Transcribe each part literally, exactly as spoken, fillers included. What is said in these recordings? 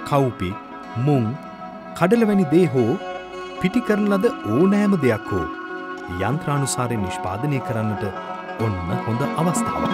කව්පි, මුං, කඩල වැනි දේ හෝ පිටි කරන ලද ඕනෑම දෙයක් හෝ යන්ත්‍රානුසාරයෙන් නිෂ්පාදනය කරන්නට ඔන්න හොඳ අවස්ථාවක්.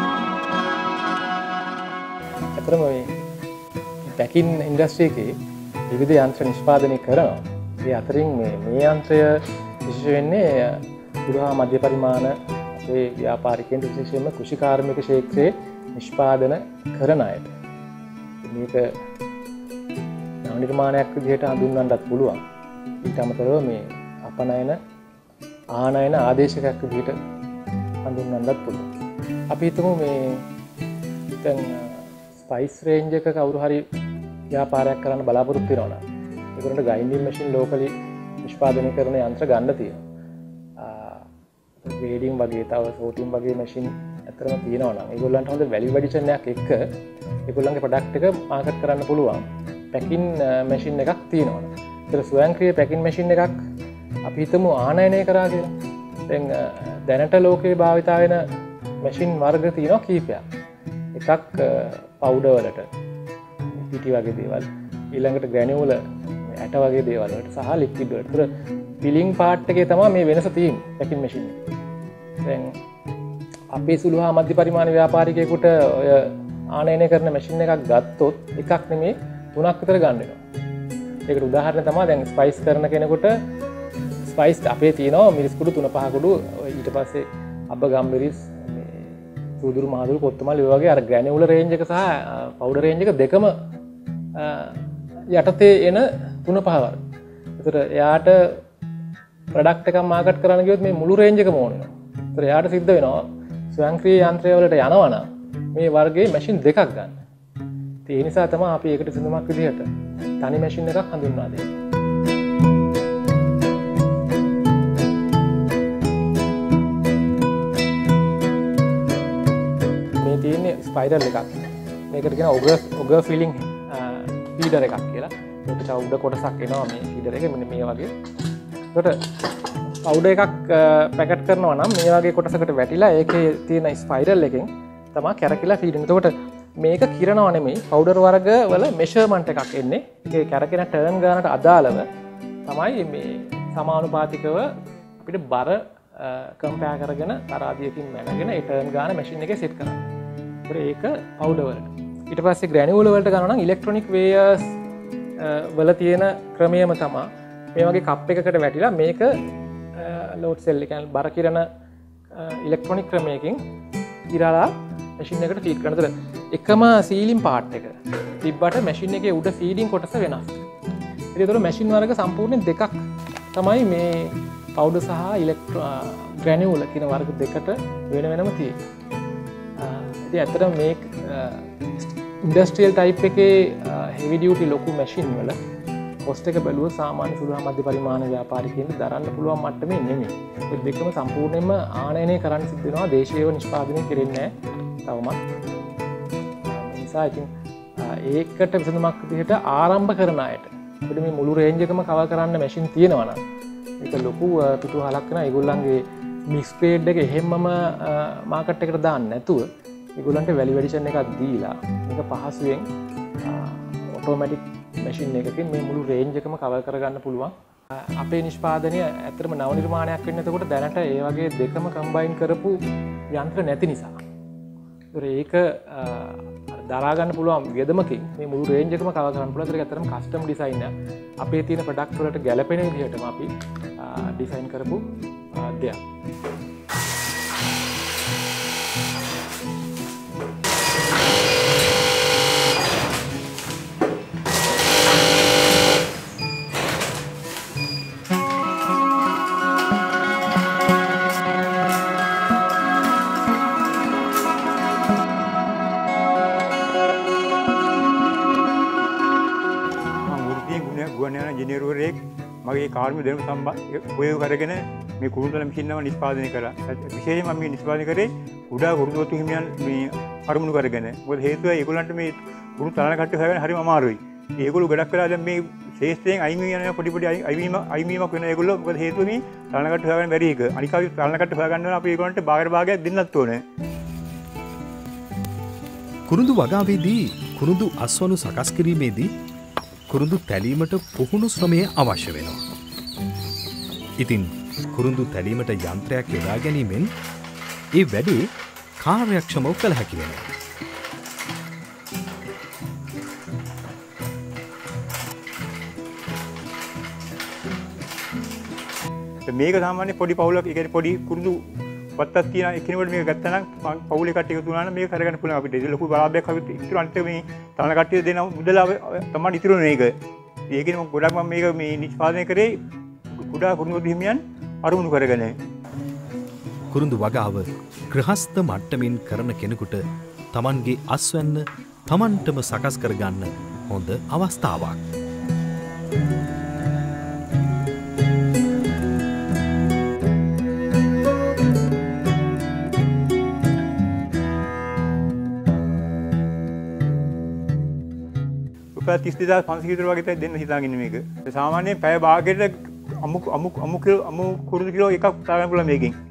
ඇත්තටම මේ පැකින් ඉන්ඩස්ට්‍රි එකේ විවිධ යන්ත්‍ර නිෂ්පාදනය කරනවා. ඒ අතරින් මේ මේ යන්ත්‍රය විශේෂ වෙන්නේ සුළු මධ්‍ය පරිමාණ අපේ ව්‍යාපාරිකයන්ට විශේෂයෙන්ම කෘෂිකාර්මික ක්ෂේත්‍රයේ නිෂ්පාදන කරන අයට. මේක නව නිර්මාණයක් විදිහට හඳුන්වන්නත් පුළුවන්. ඊට අමතරව මේ අපනයන ආනයන ආදේශකයක් විදිහට හඳුන්වන්නත් පුළුවන්. අපි හිතමු මේ දැන් ස්පයිස් රේන්ජ් එක කවුරු හරි ව්‍යාපාරයක් කරන්න බලාපොරොත්තු වෙනවා නම් ඒකට ග්‍රයින්ඩින් මැෂින් ලෝකලි නිෂ්පාදනය කරන යන්ත්‍ර ගන්න තියෙනවා. ග්‍රේඩින් වගේ තව සෝටින් වගේ මැෂින් ඇත්තටම තියෙනවා නම් ඒගොල්ලන්ට හොඳ වැලියු ඇඩිෂන් එකක් එක්ක ඒගොල්ලන්ගේ ප්‍රොඩක්ට් එක මාකට් කරන්න පුළුවන්. පැකින් මැෂින් එකක් තියෙනවා. ඒතර ස්වයංක්‍රීය පැකින් මැෂින් එකක් අපි හිතමු ආනයනය කරා කියලා. දැන් දැනට ලෝකේ භාවිතා වෙන මැෂින් වර්ග තියෙනවා කීපයක්. එකක් පවුඩර් වලට පිටි වගේ දේවල්, ඊළඟට ග්‍රැනියුල ඇට වගේ දේවල් වලට සහ ලික්විඩ් වලට. ඒතර පිලිං පාර්ට් එකේ තමයි මේ වෙනස තියෙන්නේ පැකින් මැෂින් එකේ. දැන් අපේ සුළු හා මධ්‍ය පරිමාණ ව්‍යාපාරිකයෙකුට ඔය ආනයනය කරන මැෂින් එකක් ගත්තොත් එකක් නෙමෙයි තුනක් විතර ගන්න වෙනවා. ඒකට උදාහරණ තමයි දැන් ස්පයිස් කරන කෙනෙකුට ස්පයිස් අපේ තියෙනවා මිරිස් කුඩු තුන පහ කුඩු, ඊට පස්සේ අබ ගම්මිරිස්, මේ සූදුරු මහදුරු කොත්තමල්ලි ඔය වගේ අර ග්‍රැනියුලර් රේන්ජ් එක සහ පවුඩර් රේන්ජ් එක දෙකම යටතේ එන තුන පහ වර්ග. ඒතර එයාට ප්‍රොඩක්ට් එකක් මාකට් කරන්න ගියොත් මේ මුළු රේන්ජ් එකම ඕන වෙනවා. ඒතර එයාට සිද්ධ වෙනවා ස්වයංක්‍රීය යන්ත්‍රය වලට යනවා නම් මේ වර්ගයේ මැෂින් දෙකක් ගන්න. ඒ නිසා තමයි අපි ඒකට සිඳුමක් විදිහට තනි මැෂින් එකක් හඳුන්වා දෙන්නේ. මේ තියෙන්නේ ස්පයිරල් එකක්. මේකට කියනවා ඔගර් ඔගර් ෆීලිං ෆීඩර් එකක් කියලා. මේකට උඩ කොටසක් එනවා මේ ෆීඩර් එකේ මෙන්න මේ වගේ. ඒකට පවුඩර් එකක් පැකට් කරනවා නම් මේ වගේ කොටසකට වැටිලා ඒකේ තියෙන ස්පයිරල් එකෙන් තමයි කැරකිලා ෆීඩින්. එතකොට මේක කිරනවා නෙමෙයි පවුඩර් වර්ග වල මෙෂර්මන්ට් එකක් එන්නේ. ඒකේ කැරකෙන ටර්න් ගානට අදාළව තමයි මේ සමානුපාතිකව අපිට බර කම්පෙයාර් කරගෙන තරාදියකින් මැනගෙන ඒ ටර්න් ගාන මැෂින් එකේ සෙට් කරනවා. ඒක පවුඩර් වලට. ඊට පස්සේ ග්‍රැනියුල වලට ගන්නවා නම් ඉලෙක්ට්‍රොනික් වේයර්ස් වල තියෙන ක්‍රමයම තමයි මේ වගේ කප් එකකට වැටිලා මේක ලෝඩ් සෙල් එක කියන්නේ බර කිරන ඉලෙක්ට්‍රොනික ක්‍රමයකින් ඉරලා මැෂින් එකට ෆීඩ් කරන. ඒතර එකම සීලින් පාර්ට් එක තිබ්බට මැෂින් එකේ උඩ ෆීඩින් කොටස වෙනස්. ඒතර මැෂින් වර්ග සම්පූර්ණයෙන් දෙකක් තමයි මේ පවුඩර් සහ ඉලෙක්ට්‍රෝ ග්‍රැනියුල කියන වර්ග දෙකට වෙන වෙනම තියෙන්නේ. ඉතින් ඇත්තටම මේ ඉන්ඩස්ට්‍රියල් ටයිප් එකේ හෙවි ඩියුටි ලොකු මැෂින් වල කොස්ට් එක බැලුවොත් සාමාන්‍ය සුළු හා මධ්‍ය පරිමාණ ව්‍යාපාරිකයන්ට දරන්න පුළුවන් මට්ටමේ නෙමෙයි. ඒ දෙකම සම්පූර්ණයෙන්ම ආනයනය කරන්න සිද්ධ වෙනවා. දේශීයව නිෂ්පාදනය කෙරෙන්නේ නැහැ තවමත්. ඒ නිසා ඉතින් ඒකට විසඳුමක් විදිහට ආරම්භ කරන අයට අපිට මේ මුළු රේන්ජ් එකම කවර් කරන්න මැෂින් තියෙනවා නම් ඒක ලොකු පිටුවහලක් වෙනවා. ඒගොල්ලන්ගේ මික්ස් ග්‍රේඩ් එක එහෙම්මම මාකට් එකට දාන්න නැතුව ඒගොල්ලන්ට වැලියු ඇඩිෂන් එකක් දීලා මේක පහසුවෙන් ඔටෝමැටික් මැෂින් එකකින් මේ මුළු රේන්ජ් එකම කවර් කරගන්න පුළුවන්. අපේ නිෂ්පාදනය ඇත්තටම නව නිර්මාණයක් වෙන්න. එතකොට දැනට ඒ වගේ දෙකම කම්බයින් කරපු යන්ත්‍ර නැති නිසා. ඒතර ඒක දරා ගන්න පුළුවන් වියදමකින් මේ මුළු රේන්ජ් එකම කවර් කරන්න පුළුවන්. ඒක ඇත්තටම කස්ටම් ඩිසයින් එක. අපේ තියෙන ප්‍රොඩක්ට් වලට ගැලපෙන විදිහටම අපි ඩිසයින් කරපු දෙයක්. මගේ කාර්මික දෙනු සම්බන්ධ කරගෙන මේ කුරුඳුල මැෂින් එක නිෂ්පාදනය කළා. විශේෂයෙන්ම මම මේ නිෂ්පාදනය කරේ කුඩා කුරුඳුතු හිමියන් මේ අරමුණු කරගෙන. මොකද හේතුව ඒගොල්ලන්ට මේ කුරුඳු තලන කට්ටිය හොයාගන්න හරිම අමාරුයි. ඒගොල්ලෝ ගොඩක් වෙලා දැන් මේ ශේෂ්ත්‍රයෙන් අයින් වෙන යන පොඩි පොඩි අයිවීම අයිවීමක් වෙන ඒගොල්ලෝ. මොකද හේතුව මේ තලන කට්ටිය හොයාගන්න බැරි එක. අනික අපි තලන කට්ටිය හොයාගන්න නම් අපි ඒගොල්ලන්ට භාගයට භාගයක් දෙන්නත් ඕනේ. කුරුඳු වගාවේදී කුරුඳු අස්වනු සකස් කිරීමේදී කුරුඳු තැලීමට පුහුණු ශ්‍රමය අවශ්‍ය වෙනවා. ඉතින් කුරුඳු තැලීමට යන්ත්‍රයක් යොදා ගැනීමෙන් ඒ වැඩේ කාර්යක්ෂමව කළ හැකි වෙනවා. මේක සාමාන්‍ය පොඩි පවුලක් ඒ කියන්නේ පොඩි කුරුඳු වත්තක් තියෙන එකිනෙකට මේක ගත්තා නම් පවුලේ කට්ටිය එකතු වුණා නම් මේක කරගන්න පුළුවන් අපිට. ඒක ලොකු බලාපයක් අපිට ඉතුරු අනිත් මේ තන කට්ටිය දෙන මුදල තමයි ඉතුරු මේක. ඒකෙන් මම ගොඩක් මම මේක මේ නිෂ්පාදනය කරේ කුඩා කුරුඳු හිමියන් අරමුණු කරගෙන. කුරුඳු වගාව ගෘහස්ත මට්ටමින් කරන කෙනෙකුට තමන්ගේ අස්වැන්න තමන්ටම සකස් කරගන්න හොඳ අවස්ථාවක්. තිස් දෙදාස් පන්සිය විතර වගේ දෙන්න හිතාගෙන මේක. සාමාන්‍යයෙන් පැය භාගයකට අමු අමු අමු කිලෝ අමු කුරුඳු කිලෝ එකක් තාගන්න පුළුවන් මේකෙන්.